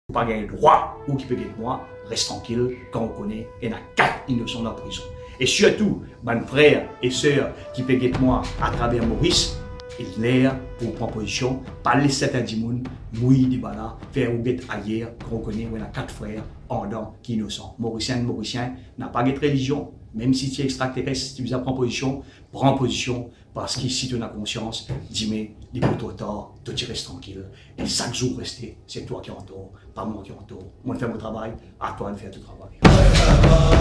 Pas gagner droit ou qui peut gagner moi, reste tranquille quand on connaît, il y en a 4 innocents dans la prison. Et surtout, mes frères et sœurs qui peuvent gagner moi à travers Maurice, il l'air pour prendre position, pas laisser certains dimoun, mouiller des balas, faire ou get ailleurs, qu'on connaît, on a 4 frères ardents qui innocents. Mauricien n'a pas de religion, même si tu es extraterrestre, si tu veux prendre position, prends position, parce qu'ici tu as conscience, dis-moi, les potes trop tard, toi tu restes tranquille. Et chaque jour rester, c'est toi qui en tort, pas moi qui en tort. Moi je fais mon travail, à toi de faire ton travail.